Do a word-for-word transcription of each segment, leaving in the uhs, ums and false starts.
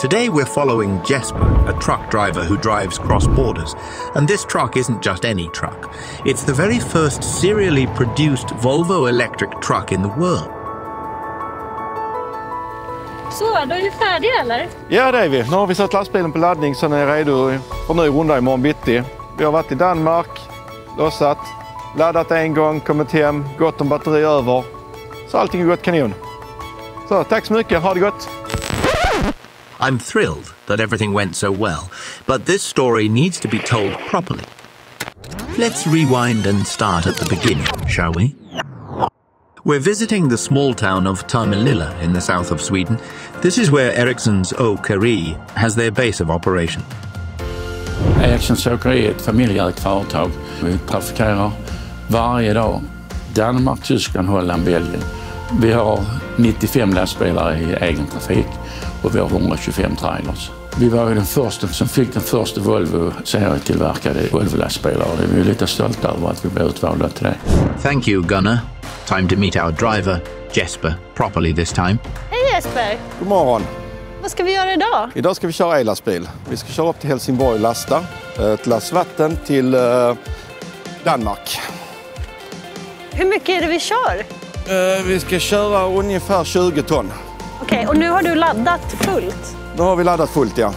Today we're following Jesper, a truck driver who drives cross borders. And this truck isn't just any truck. It's the very first serially produced Volvo electric truck in the world. Så, då är vi färdiga eller? Ja, det är vi. Nu har vi satt lastbilen på laddning så den är redo för ny runda imorgon bitti. Vi har varit i Danmark, lossat, laddat en gång, kommit hem, gått om batteri över. Så allting är gott kanon. Så tack så mycket, ha det gott! I'm thrilled that everything went so well, but this story needs to be told properly. Let's rewind and start at the beginning, shall we? We're visiting the small town of Tomelilla in the south of Sweden. This is where Ericsson's Åkeri has their base of operation. Ericssons Åkeri är ett familjeägt företag. Vi trafikerar varje dag Danmark, Tyskland, Holland, Belgien. Vi har nittiofem lastbilar i egen trafik och vi har hundratjugofem trailers. Vi var ju den första som fick den första Volvo serietillverkade Volvo-lastbilar och vi är lite stolta över att vi blev utvalda till det. Thank you, Gunnar. Time to meet our driver, Jesper, properly this time. Hej Jesper! God morgon! Vad ska vi göra idag? Idag ska vi köra el-lastbil. Vi ska köra upp till Helsingborg och lasta ett lass vatten till uh, Danmark. Hur mycket är det vi kör? Uh, vi ska köra ungefär tjugo ton. Okej, okay, och nu har du laddat fullt? Nu har vi laddat fullt, ja.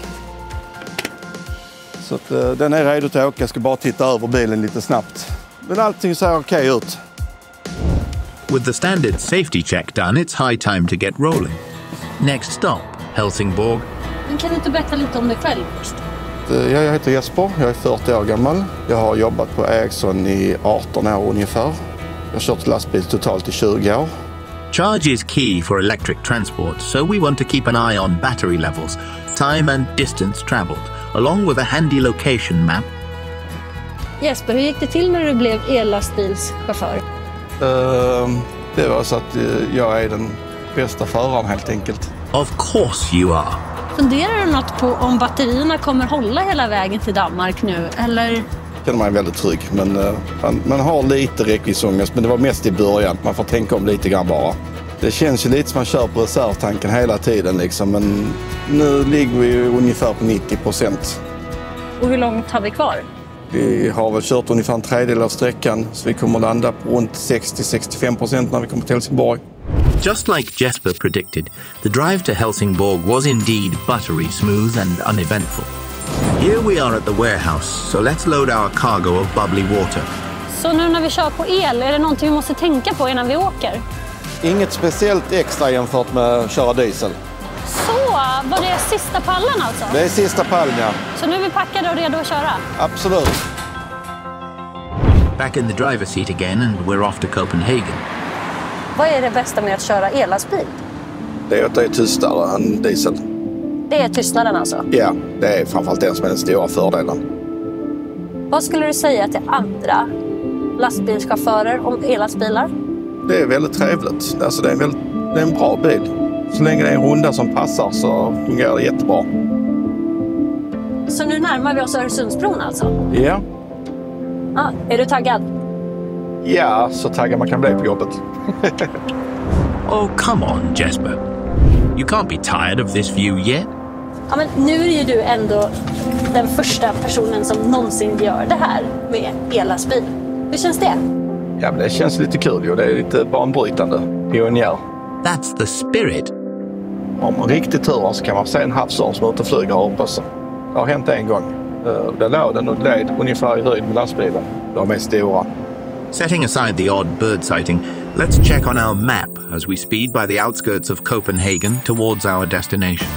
Så att, uh, den är redo till att åka. Jag ska bara titta över bilen lite snabbt. Men allting ser okej okay ut. With the standard safety check done, it's high time to get rolling. Next stop, Helsingborg. Men kan du inte berätta lite om dig själv först? Jag heter Jesper, jag är fyrtio år gammal. Jag har jobbat på Ericsson i arton år ungefär. Jag har kört lastbil totalt i tjugo år. Charge is key for electric transport, so we want to keep an eye on battery levels, time and distance traveled, along with a handy location map. Jesper, hur gick det till när du blev ellastbilschaufför? Uh, det var så att uh, jag är den bästa föraren helt enkelt. Of course you are. Funderar du något på om batterierna kommer hålla hela vägen till Danmark nu, eller? Jag känner mig väldigt trygg, men uh, man, man har lite räckviddsångest, men det var mest i början. Man får tänka om lite grann bara. Det känns ju lite som man kör på reservtanken hela tiden liksom, men nu ligger vi ungefär på nittio procent. Och hur långt har vi kvar? Vi har väl kört ungefär en tredjedel av sträckan, så vi kommer landa på runt sextio till sextiofem procent när vi kommer till Helsingborg. Just like Jesper predicted, the drive to Helsingborg was indeed buttery smooth and uneventful. Here we are at the warehouse, so let's load our cargo of bubbly water. Så nu när vi kör på el, är det någonting vi måste tänka på innan vi åker? Inget speciellt extra jämfört med att köra diesel. Så, var det sista pallen alltså? Det är sista pallen, ja. Så nu är vi packade och redo att köra? Absolut. Back in the driver's seat again and we're off to Copenhagen. Vad är det bästa med att köra ellastbil? Det är att det är tystare än diesel. Det är tystnaden alltså? Ja, det är framförallt den som är den stora fördelen. Vad skulle du säga till andra lastbilschaufförer om ellastbilar? Det är väldigt trevligt. Alltså det är, väldigt, det är en bra bil. Så länge det är en runda som passar så fungerar det jättebra. Så nu närmar vi oss Öresundsbron alltså? Ja. Ah, är du taggad? Ja, så taggad man kan bli på jobbet. Oh, come on, Jesper. You can't be tired of this view yet. Ja, men nu är ju du ändå den första personen som någonsin gör det här med ellastbil. Hur känns det? Ja, men det känns lite kul och det är lite banbrytande. Pionjär. That's the spirit. Om man riktigt tur så kan man se en havsörn som är ute och flyger här uppe. Det har hänt en gång. Där låg den och led ungefär i höjd med lastbilen. De är stora. Setting aside the odd bird sighting, let's check on our map as we speed by the outskirts of Copenhagen towards our destination.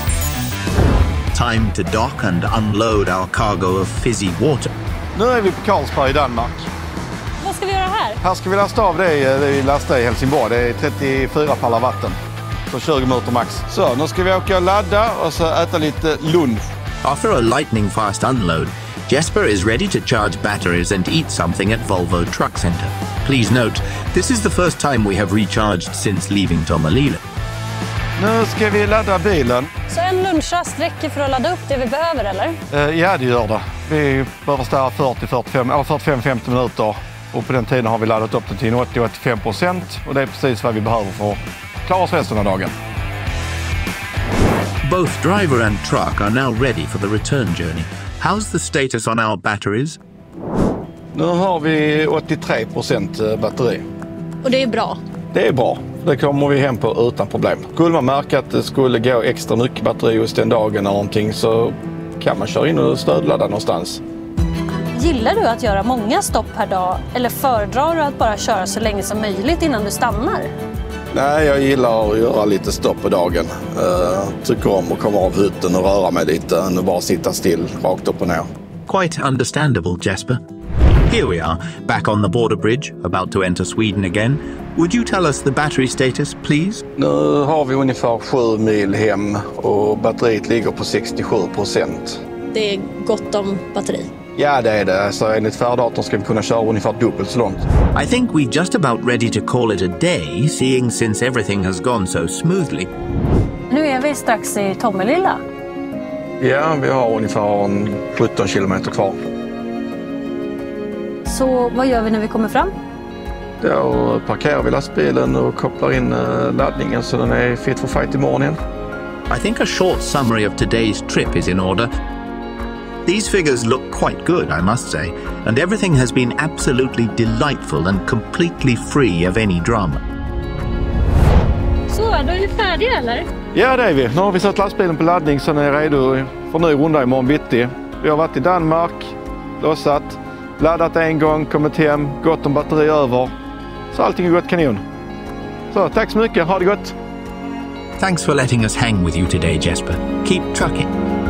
Time to dock and unload our cargo of fizzy water. Nu är vi på Carlsberg i Danmark. Vad ska vi göra här? Här ska vi lasta av det vi lastar i Helsingborg. Det är trettiofyra pallar vatten. På tjugo minuter max. Så, nu ska vi åka och ladda och så äta lite lunch. After a lightning fast unload, Jesper is ready to charge batteries and eat something at Volvo Truck Center. Please note, this is the first time we have recharged since leaving Tomelilla. Nu ska vi ladda bilen. Så en lunchrast räcker för att ladda upp det vi behöver, eller? Uh, ja, det gör det. Vi behöver stå här fyrtio till fyrtiofem femtio minuter. Och på den tiden har vi laddat upp den till åttio till åttiofem procent. Och det är precis vad vi behöver för att klara oss resten av dagen. Both driver and truck are now ready for the return journey. How's the status on our batteries? Nu har vi åttiotre procent batteri. Och det är bra. Det är bra. Det kommer vi hem på utan problem. Skulle man märka att det skulle gå extra mycket batteri just den dagen eller någonting så kan man köra in och stödladda någonstans. Gillar du att göra många stopp per dag eller föredrar du att bara köra så länge som möjligt innan du stannar? Nej, jag gillar att göra lite stopp på dagen. Uh, tycker om att komma av hytten och röra mig lite än att bara sitta still rakt upp och ner. Quite understandable, Jesper. Here we are, back on the border bridge, about to enter Sweden again. Would you tell us the battery status, please? Nu har vi ungefär sju mil hem och batteriet ligger på sextiosju procent. Det är gott om batteri. Ja, det är det. Så enligt färddatorn ska vi kunna köra ungefär dubbelt så långt. I think we're just about ready to call it a day, seeing since everything has gone so smoothly. Nu är vi strax i Tomelilla. Ja, vi har ungefär sjutton kilometer kvar. Så vad gör vi när vi kommer fram? Då parkerar vi lastbilen och kopplar in laddningen så den är fit for fight imorgon igen. I think a short summary of today's trip is in order. These figures look quite good, I must say, and everything has been absolutely delightful and completely free of any drama. Så, då är vi färdiga eller? Ja, det är vi. Nu har vi satt lastbilen på laddning så den är redo för en ny runda imorgon bitti. Vi har varit i Danmark, lossat, laddat en gång, kommit hem, gott om batteri över. Så allting är gott kanon. Så tack så mycket, ha det gott! Thanks for letting us hang with you today, Jesper. Keep trucking.